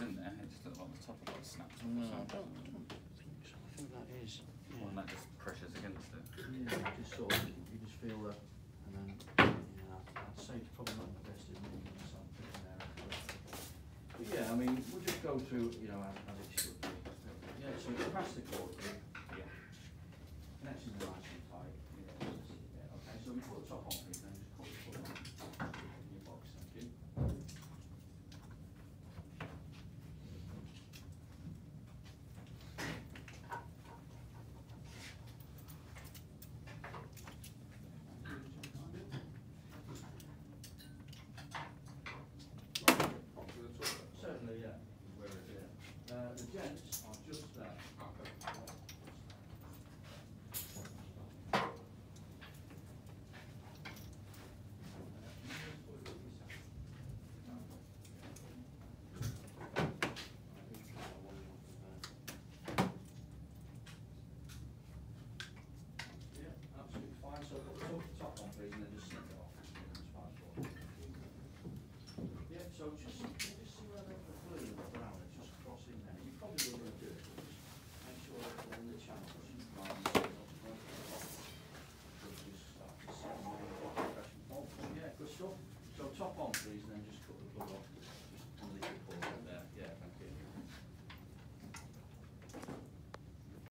in there. It just looks like the top of it snapped off. No, I don't think so. I think that is. Yeah. Well, and that just pressures against it. Yeah, just sort of, you just feel that, and then, yeah, I'd say it's probably not the best in there. But yeah, I mean, we'll just go through, you know, as it should be. Yeah, so it's a plastic board, yeah. Connecting the line.